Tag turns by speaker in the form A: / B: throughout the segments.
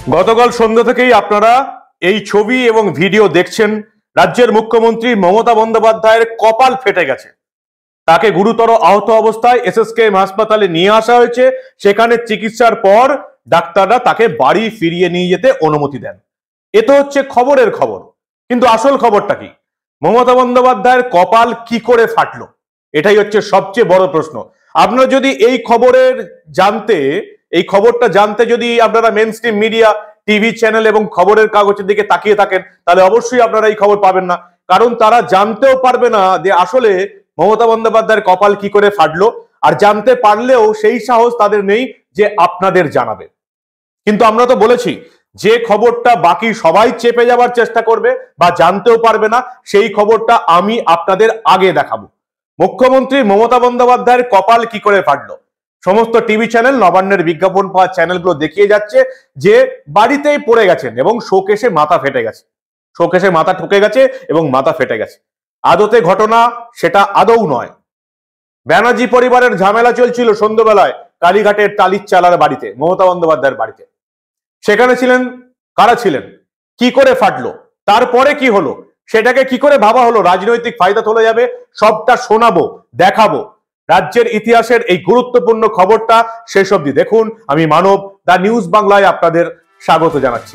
A: গতকাল সন্ধ্যা থেকেই আপনারা এই ছবি এবং ভিডিও দেখছেন। রাজ্যের মুখ্যমন্ত্রী মমতা বন্দ্যোপাধ্যায়ের কপাল ফেটে গেছে। তাকে গুরুতর আহত অবস্থায় এসএসকেএম হাসপাতালে নিয়ে আসা হয়েছে। সেখানে চিকিৎসার পর ডাক্তাররা তাকে বাড়ি ফিরিয়ে নিয়ে যেতে অনুমতি দেন। এ তো হচ্ছে খবরের খবর, কিন্তু আসল খবরটা কি? মমতা বন্দ্যোপাধ্যায়ের কপাল কি করে ফাটলো, এটাই হচ্ছে সবচেয়ে বড় প্রশ্ন। আপনারা যদি এই খবরটা জানতে যদি আপনারা mainstream media, TV channel এবং খবরের কাগজের দিকে তাকিয়ে থাকেন, তাহলে অবশ্যই আপনারা এই খবর পাবেন না। কারণ তারা জানতেও পারবে না যে আসলে মমতা বন্দ্যোপাধ্যায়ের কপাল কি করে ফাটলো, আর জানতে পারলেও সেই সাহস তাদের নেই যে আপনাদের জানাবে। কিন্তু আমরা তো বলেছি, যে খবরটা বাকি সবাই চেপে যাওয়ার চেষ্টা করবে বা জানতেও পারবে না, সেই খবরটা আমি আপনাদের আগে দেখাবো। মুখ্যমন্ত্রী মমতা বন্দ্যোপাধ্যায়ের কপাল কি করে ফাটলো, সমস্ত টিভি চ্যানেল, নবান্নের বিজ্ঞাপন পাওয়া চ্যানেলগুলো দেখিয়ে যাচ্ছে যে বাড়িতেই পড়ে গেছেন এবং শোকেশে মাথা ফেটে গেছে, শোকেশে মাথা ঠুকে গেছে এবং মাথা ফেটে গেছে। আদতে ঘটনা সেটা আদৌ নয়। ব্যানার্জি পরিবারের ঝামেলা চলছিল সন্ধ্যাবেলায় কালীঘাটের টালির চালার বাড়িতে, মমতা বন্দ্যোপাধ্যায়ের বাড়িতে। সেখানে ছিলেন কারা ছিলেন, কি করে ফাটলো, তারপরে কি হলো, সেটাকে কি করে ভাবা হলো রাজনৈতিক ফায়দা তোলা যাবে, সবটা শোনাবো, দেখাবো। রাজ্যের ইতিহাসের এই গুরুত্বপূর্ণ খবরটা শেষ অবধি দেখুন। আমি মানব, দা নিউজ বাংলায় আপনাদের স্বাগত জানাচ্ছি।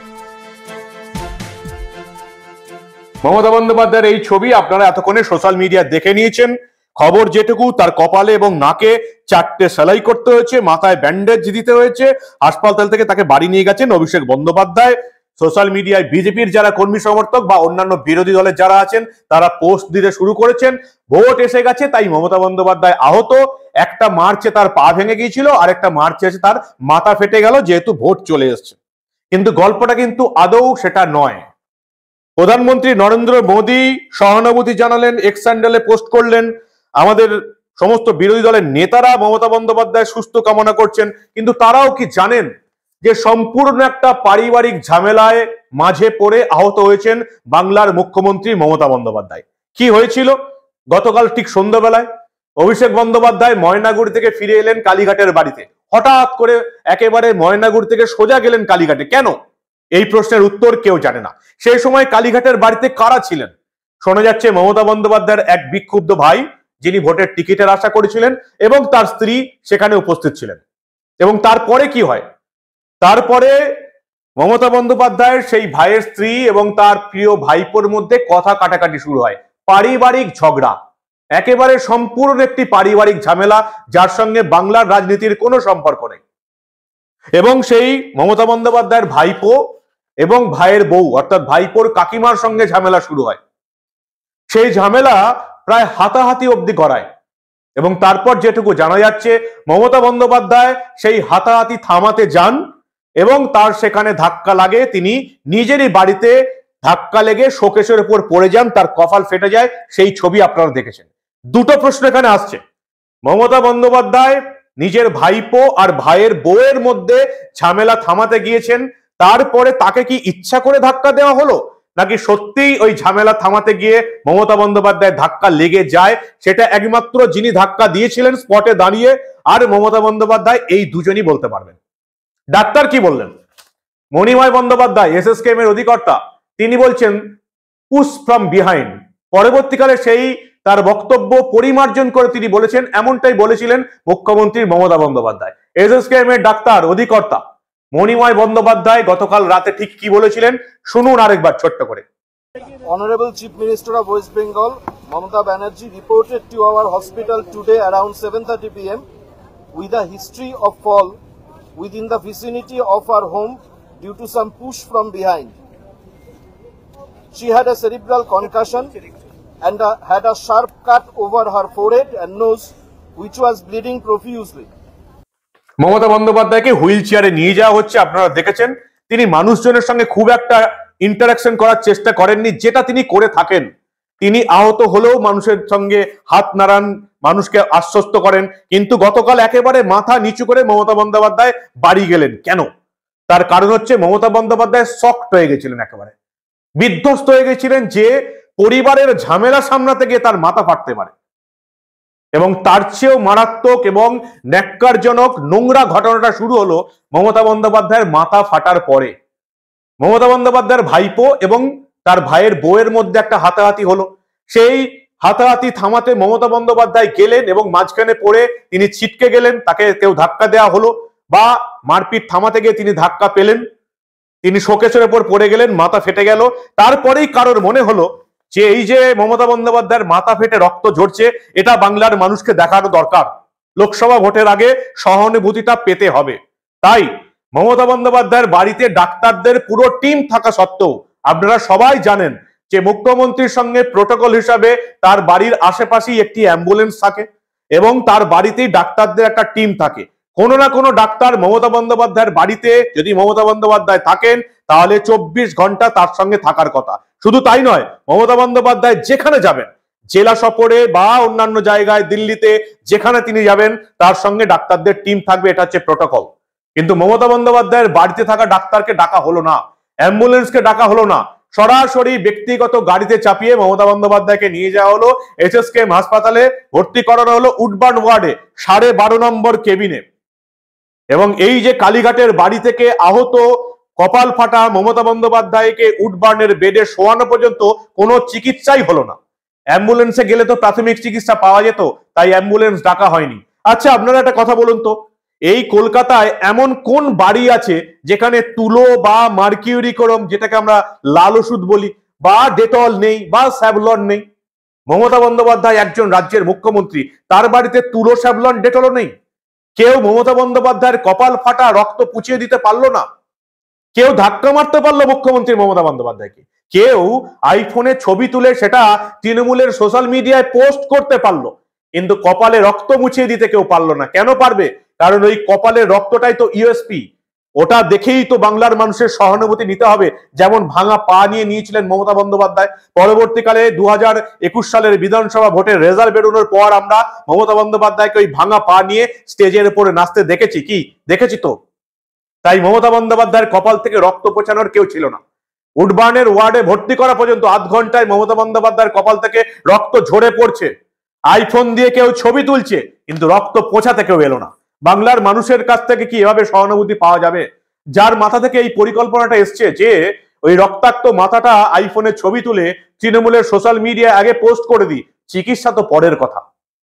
A: মমতা বন্দ্যোপাধ্যায়ের এই ছবি আপনারা এতক্ষণে সোশ্যাল মিডিয়া দেখে নিয়েছেন। খবর যেটুকু, তার কপালে এবং নাকে 4টে সেলাই করতে হয়েছে, মাথায় ব্যান্ডেজ দিতে হয়েছে। হাসপাতাল থেকে তাকে বাড়ি নিয়ে গেছেন অভিষেক বন্দ্যোপাধ্যায়। সোশ্যাল মিডিয়ায় বিজেপির যারা কর্মী সমর্থক বা অন্যান্য বিরোধী দলের যারা আছেন, তারা পোস্ট দিতে শুরু করেছেন। ভোট এসে গেছে, তাই মমতা বন্দ্যোপাধ্যায় আহত। একটা মার্চে তার পা ভেঙে গিয়েছিল, আর একটা মার্চে এসে তার মাথা ফেটে গেল, যেহেতু ভোট চলে এসছে। কিন্তু গল্পটা কিন্তু আদৌ সেটা নয়। প্রধানমন্ত্রী নরেন্দ্র মোদী সহানুভূতি জানালেন, এক্স হ্যান্ডেলে পোস্ট করলেন। আমাদের সমস্ত বিরোধী দলের নেতারা মমতা বন্দ্যোপাধ্যায় সুস্থ কামনা করছেন। কিন্তু তারাও কি জানেন যে সম্পূর্ণ একটা পারিবারিক ঝামেলায় মাঝে পড়ে আহত হয়েছেন বাংলার মুখ্যমন্ত্রী মমতা বন্দ্যোপাধ্যায়? কি হয়েছিল গতকাল ঠিক সন্ধ্যাবেলায়? অভিষেক বন্দ্যোপাধ্যায় ময়নাগুড়ি থেকে ফিরে এলেন কালীঘাটের বাড়িতে। হঠাৎ করে একেবারে ময়নাগুড়ি থেকে সোজা গেলেন কালীঘাটে, কেন? এই প্রশ্নের উত্তর কেউ জানে না। সেই সময় কালীঘাটের বাড়িতে কারা ছিলেন? শোনা যাচ্ছে মমতা বন্দ্যোপাধ্যায়ের এক বিক্ষুব্ধ ভাই, যিনি ভোটের টিকিটের আশা করেছিলেন, এবং তার স্ত্রী সেখানে উপস্থিত ছিলেন। এবং তারপরে কি হয়? তারপরে মমতা বন্দ্যোপাধ্যায়ের সেই ভাইয়ের স্ত্রী এবং তার প্রিয় ভাইপোর মধ্যে কথা কাটাকাটি শুরু হয়, পারিবারিক ঝগড়া। একেবারে সম্পূর্ণ একটি পারিবারিক ঝামেলা, যার সঙ্গে বাংলার রাজনীতির কোনো সম্পর্ক নেই। এবং সেই মমতা বন্দ্যোপাধ্যায়ের ভাইপো এবং ভাইয়ের বউ, অর্থাৎ ভাইপোর কাকিমার সঙ্গে ঝামেলা শুরু হয়। সেই ঝামেলা প্রায় হাতাহাতি অবধি গড়ায়। এবং তারপর যেটুকু জানা যাচ্ছে, মমতা বন্দ্যোপাধ্যায় সেই হাতাহাতি থামাতে যান এবং তার সেখানে ধাক্কা লাগে। তিনি নিজেরই বাড়িতে ধাক্কা লেগে শোকেশের উপর পড়ে যান, তার কপাল ফেটে যায়। সেই ছবি আপনারা দেখেছেন। দুটো প্রশ্ন এখানে আসছে। মমতা বন্দ্যোপাধ্যায় নিজের ভাইপো আর ভাইয়ের বউয়ের মধ্যে ঝামেলা থামাতে গিয়েছেন, তারপরে তাকে কি ইচ্ছা করে ধাক্কা দেওয়া হলো, নাকি সত্যিই ওই ঝামেলা থামাতে গিয়ে মমতা বন্দ্যোপাধ্যায় ধাক্কা লেগে যায়? সেটা একমাত্র যিনি ধাক্কা দিয়েছিলেন স্পটে দাঁড়িয়ে আর মমতা বন্দ্যোপাধ্যায়, এই দুজনই বলতে পারবেন। ডাক্তার কি বললেন? মণিময় বন্দ্যোপাধ্যায়, এসএসকেএম এর অধিকর্তা, তিনি বলছেন পুশ ফ্রম বিহাইন্ড। পরবর্তীকালে সেই তার বক্তব্য পরিমার্জন করে তিনি বলেছেন, এমনটাই বলেছিলেন মুখ্যমন্ত্রী মমতা বন্দ্যোপাধ্যায়। এসএসকেএম এর ডাক্তার অধিকর্তা মণিময় বন্দ্যোপাধ্যায় গতকাল রাতে ঠিক কি বলেছিলেন শুনুন আরেকবার ছোট্ট করে।
B: Honorable Chief Minister of West Bengal, Mamata Banerjee, reported to our hospital today around 7:30 p.m. with a history of fall within the vicinity of our home due to some push from behind. She had a cerebral concussion and had a sharp cut over her forehead and nose, which was bleeding profusely.
A: Mamata বন্দ্যোপাধ্যায়কে wheel চেয়ারে নিয়ে যাওয়া হচ্ছে। আপনারা দেখেছেন তিনি মানুষজনের সঙ্গে খুব একটা ইন্টারাকশন করার চেষ্টা করেননি, যেটা তিনি করে থাকেন। তিনি আহত হলেও মানুষের সঙ্গে হাত নাড়ান, মানুষকে আশ্বস্ত করেন। কিন্তু গতকাল একেবারে মাথা নিচু করে মমতা বন্দ্যোপাধ্যায় বাড়ি গেলেন। কেন? তার কারণ হচ্ছে মমতা বন্দ্যোপাধ্যায় শকড হয়ে গেছিলেন, একেবারে বিধ্বস্ত হয়ে গেছিলেন যে পরিবারের ঝামেলা সামলাতে গিয়ে তার মাথা ফাটতে পারে। এবং তার চেয়েও মারাত্মক এবং ন্যাক্কারজনক নোংরা ঘটনাটা শুরু হলো মমতা বন্দ্যোপাধ্যায়ের মাথা ফাটার পরে। মমতা বন্দ্যোপাধ্যায়ের ভাইপো এবং তার ভাইয়ের বউয়ের মধ্যে একটা হাতাহাতি হলো। সেই হাতাহাতি থামাতে মমতা বন্দ্যোপাধ্যায় গেলেন এবং মাঝখানে পড়ে তিনি ছিটকে গেলেন, তাকে কেউ ধাক্কা দেওয়া হলো বা মারপিট থামাতে গিয়ে তিনি ধাক্কা পেলেন, তিনি শোকেসের উপর পড়ে গেলেন, মাথা ফেটে গেল। তারপরেই কারোর মনে হলো যে এই যে মমতা বন্দ্যোপাধ্যায়ের মাথা ফেটে রক্ত ঝরছে, এটা বাংলার মানুষকে দেখানো দরকার, লোকসভা ভোটের আগে সহানুভূতিটা পেতে হবে। তাই মমতা বন্দ্যোপাধ্যায়ের বাড়িতে ডাক্তারদের পুরো টিম থাকা সত্ত্বেও আপনারা সবাই জানেন যে মুখ্যমন্ত্রীর সঙ্গে প্রোটোকল হিসাবে তার বাড়ির আশেপাশেই একটি অ্যাম্বুলেন্স থাকে এবং তার বাড়িতেই ডাক্তারদের একটা টিম থাকে। কোনো না কোনো ডাক্তার মমতা বন্দ্যোপাধ্যায়ের বাড়িতে যদি মমতা বন্দ্যোপাধ্যায় থাকেন তাহলে 24 ঘন্টা তার সঙ্গে থাকার কথা। শুধু তাই নয়, মমতা বন্দ্যোপাধ্যায় যেখানে যাবেন, জেলা সফরে বা অন্যান্য জায়গায়, দিল্লিতে যেখানে তিনি যাবেন, তার সঙ্গে ডাক্তারদের টিম থাকবে, এটা হচ্ছে প্রোটোকল। কিন্তু মমতা বন্দ্যোপাধ্যায়ের বাড়িতে থাকা ডাক্তারকে ডাকা হলো না, অ্যাম্বুলেন্সকে ডাকা হলো না, সরাসরি ব্যক্তিগত গাড়িতে চাপিয়ে মমতা বন্দ্যোপাধ্যায়কে নিয়ে যাওয়া হলো এসএসকেএম হাসপাতালে, ভর্তি করানো হলো উডবার্ন ওয়ার্ডে 12.5 নম্বর কেবিনে। এবং এই যে কালীঘাটের বাড়ি থেকে আহত কপাল ফাটা মমতা বন্দ্যোপাধ্যায়কে উডবার্নের বেডে শোয়ানো পর্যন্ত কোনো চিকিৎসাই হলো না। অ্যাম্বুলেন্সে গেলে তো প্রাথমিক চিকিৎসা পাওয়া যেত, তাই অ্যাম্বুলেন্স ডাকা হয়নি। আচ্ছা, আপনারা একটা কথা বলুন তো, এই কলকাতায় এমন কোন বাড়ি আছে যেখানে তুলো বা মার্কিউরিক্রোম, যেটাকে আমরা লাল ওষুধ বলি, বা ডেটল নেই বা স্যাভলন নেই? মমতা বন্দ্যোপাধ্যায় একজন রাজ্যের মুখ্যমন্ত্রী, তার বাড়িতে তুলো, স্যাভলন, ডেটলও নেই। কেউ মমতা বন্দ্যোপাধ্যায়ের কপাল ফাটা রক্ত পুছিয়ে দিতে পারলো না, কেউ ধাক্কা মারতে পারলো মুখ্যমন্ত্রী মমতা বন্দ্যোপাধ্যায়কে, কেউ আইফোনে ছবি তুলে সেটা তৃণমূলের সোশ্যাল মিডিয়ায় পোস্ট করতে পারলো, কিন্তু কপালে রক্ত মুছিয়ে দিতে কেউ পারলো না। কেন পারবে? কারণ ওই কপালের রক্তটাই তো ইউএসপি, ওটা দেখেই তো বাংলার মানুষের সহানুভূতি নিতে হবে। যেমন ভাঙা পা নিয়ে নিয়েছিলেন মমতা বন্দ্যোপাধ্যায়, পরবর্তীকালে 2021 সালের বিধানসভা ভোটের রেজাল্ট বেরোনোর পর আমরা মমতা বন্দ্যোপাধ্যায়কে ওই ভাঙা পা নিয়ে স্টেজের উপরে নাচতে দেখেছি, কি দেখেছি তো। তাই মমতা বন্দ্যোপাধ্যায়ের কপাল থেকে রক্ত পোছানোর কেউ ছিল না। উডবার্নের ওয়ার্ডে ভর্তি করা পর্যন্ত আধ ঘন্টায় মমতা বন্দ্যোপাধ্যায়ের কপাল থেকে রক্ত ঝরে পড়ছে, আইফোন দিয়ে কেউ ছবি তুলছে, কিন্তু রক্ত পোছাতে কেউ এলো না। বাংলার মানুষের কাছ থেকে কি এভাবে সহানুভূতি পাওয়া যাবে? যার মাথা থেকে এই পরিকল্পনাটা এসছে যে ওই রক্তাক্ত মাথাটা আইফোনে ছবি তুলে তৃণমূলের সোশ্যাল মিডিয়ায় আগে পোস্ট করে দিই, চিকিৎসা তো পরের কথা।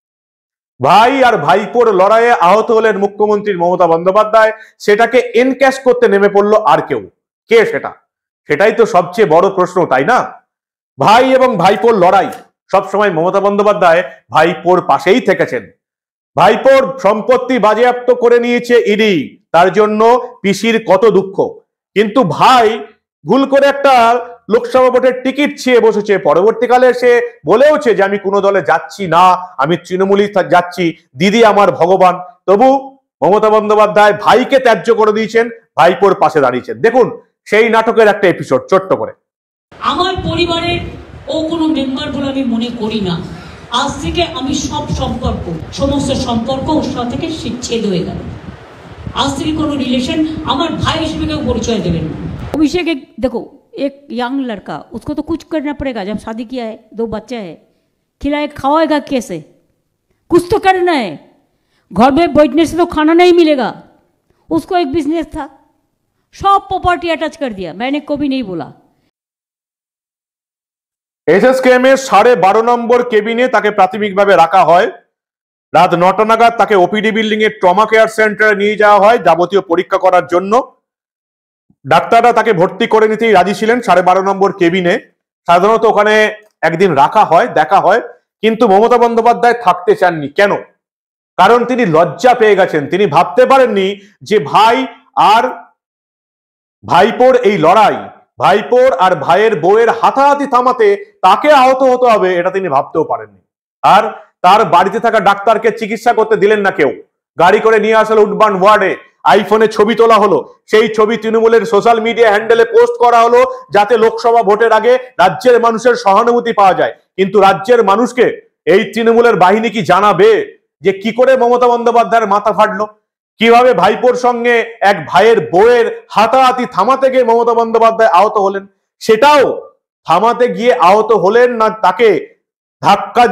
A: ভাই আর ভাইপোর লড়াইয়ে আহত হলেন মুখ্যমন্ত্রী মমতা বন্দ্যোপাধ্যায়, সেটাকে এনক্যাশ করতে নেমে পড়লো আর কেউ। কে সেটা? সেটাই তো সবচেয়ে বড় প্রশ্ন, তাই না? ভাই এবং ভাইপোর লড়াই, সবসময় মমতা বন্দ্যোপাধ্যায় ভাইপোর পাশেই থেকেছেন। ভাইপোর সম্পত্তি বাজেয়াপ্ত করে নিয়েছে ইডি, তার জন্য পিসির কত দুঃখ, কিন্তু ভাই ভুল করে একটা লোকসভা ভোটের টিকিট চেয়ে বসেছে। পরবর্তীকালে সে বলেওছে যে আমি কোনো দলে যাচ্ছি না, আমি তৃণমূলই যাচ্ছি, দিদি আমার ভগবান। তবু মমতা বন্দ্যোপাধ্যায় ভাইকে ত্যায্য করে দিয়েছেন, ভাইপোর পাশে দাঁড়িয়েছেন। দেখুন সেই নাটকের একটা এপিসোড ছোট্ট করে।
C: আমার পরিবারের ও কোনো মেম্বার বলে আমি মনে করি না। আজ থেকে আমি সমস্ত সম্পর্ক ওর সাথে থেকে ছেদ হয়ে গেল। আজ থেকে কোনো রিলেশন আমার ভাই হিসেবে কেউ পরিচয় দেবেন না।
D: अभिषेक एक देखो, एक यंग लड़का, उसको तो कुछ करना पड़ेगा। जब शादी किया है, 2 बच्चे हैं, खिलाए खावाएगा कैसे? कुछ तो करना है। घर में बैठने से तो खाना नहीं मिलेगा। उसको एक बिजनेस था, सब प्रॉपर्टी अटैच कर दिया। मैंने कभी नहीं बोला।
A: এসএসকেএম এর 12.5 নম্বর কেবিনে তাকে প্রাথমিকভাবে রাখা হয়। রাত 9টা নাগাদ তাকে ওপিডি বিল্ডিং এর ট্রমা কেয়ার সেন্টারে নিয়ে যাওয়া হয় যাবতীয় পরীক্ষা করার জন্য। ডাক্তাররা তাকে ভর্তি করে নিতেই রাজি ছিলেন 12.5 নম্বর কেবিনে। সাধারণত ওখানে একদিন রাখা হয়, দেখা হয়, কিন্তু মমতা বন্দ্যোপাধ্যায় থাকতে চাননি। কেন? কারণ তিনি লজ্জা পেয়ে গেছেন। তিনি ভাবতে পারেননি যে ভাই আর ভাইপোর এই লড়াই, ভাইপোর আর ভাইয়ের বউয়ের হাতাহাতি থামাতে তাকে আহত হতে হবে, এটা তিনি ভাবতেও পারেননি। আর তার বাড়িতে থাকা ডাক্তারকে চিকিৎসা করতে দিলেন না কেউ। গাড়ি করে নিয়ে আসলো উডবার্ন ওয়ার্ডে, আইফোনে ছবি তোলা হলো, সেই ছবি তৃণমূলের সোশ্যাল মিডিয়া হ্যান্ডেলে পোস্ট করা হলো যাতে লোকসভা ভোটের আগে রাজ্যের মানুষের সহানুভূতি পাওয়া যায়। কিন্তু রাজ্যের মানুষকে এই তৃণমূলের বাহিনী কি জানাবে যে কি করে মমতা বন্দ্যোপাধ্যায়ের মাথা ফাটলো, কিভাবে ভাইপোর সঙ্গে এক ভাইয়ের বউয়ের হাতাহাতি থামাতে গিয়ে মমতা বন্দ্যোপাধ্যায় আহত হলেন? সেটাও থামাতে গিয়ে আহত হলেন না, তাকে ধাক্কা দিয়ে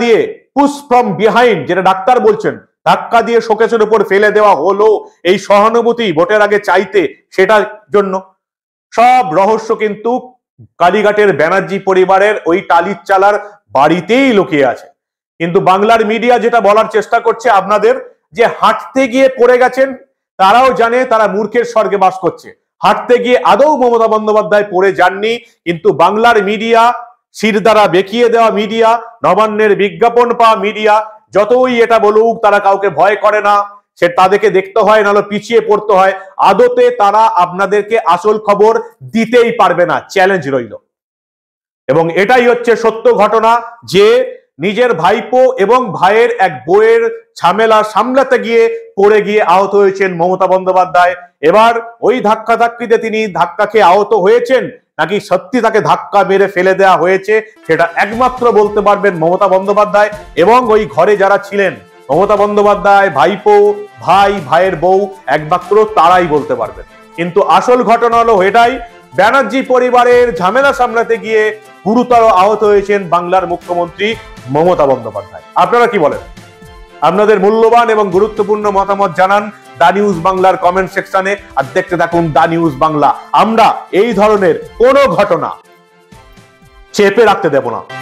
A: পুশ ফ্রম বিহাইন্ড, যেটা ডাক্তার বলছেন, ধাক্কা দিয়ে শোকেসের উপর ফেলে দেওয়া হলো এই সহানুভূতি ভোটের আগে চাইতে, সেটার জন্য সব রহস্য কিন্তু কালীঘাটের ব্যানার্জি পরিবারের ওই টালির চালার বাড়িতেই লুকিয়ে আছে। কিন্তু বাংলার মিডিয়া যেটা বলার চেষ্টা করছে আপনাদের, যে হাঁটতে গিয়ে পড়ে গেছেন, তারাও জানে তারা মূর্খের স্বর্গে বাস করছে। হাঁটতে গিয়ে আদৌ মমতা বন্দ্যোপাধ্যায় পড়ে যাননি, কিন্তু বাংলার মিডিয়া, শির দ্বারা বেঁকিয়ে দেওয়া মিডিয়া, নবান্নের বিজ্ঞাপন পাওয়া মিডিয়া, যতই এটা বলুক তারা কাউকে ভয় করে না, সে তাদেরকে দেখতে হয়, নাহলে পিছিয়ে পড়তে হয়। আদতে তারা আপনাদেরকে আসল খবর দিতেই পারবে না, চ্যালেঞ্জ রইল। এবং এটাই হচ্ছে সত্য ঘটনা, যে নিজের ভাইপো এবং ভাইয়ের এক বইয়ের ঝামেলা সামলাতে গিয়ে পড়ে গিয়ে আহত হয়েছেন মমতা বন্দ্যোপাধ্যায়। এবার ওই ধাক্কাধাক্কিতে তিনি ধাক্কা খেয়ে আহত হয়েছেন নাকি সত্যি তাকে ধাক্কা মেরে ফেলে দেওয়া হয়েছে, সেটা একমাত্র বলতে পারবেন মমতা বন্দ্যোপাধ্যায় এবং ওই ঘরে যারা ছিলেন, মমতা বন্দ্যোপাধ্যায়, ভাইপো, ভাই, ভাইয়ের বউ, একমাত্র তারাই বলতে পারবেন। কিন্তু আসল ঘটনা হলো এটাই, ব্যানার্জি পরিবারের ঝামেলা সামলাতে গিয়ে গুরুতর আহত হয়েছেন বাংলার মুখ্যমন্ত্রী মমতা বন্দ্যোপাধ্যায়। আপনারা কি বলেন? আপনাদের মূল্যবান এবং গুরুত্বপূর্ণ মতামত জানান দা নিউজ বাংলার কমেন্ট সেকশনে। আর দেখতে থাকুন দা নিউজ বাংলা। আমরা এই ধরনের কোনো ঘটনা চেপে রাখতে দেব না।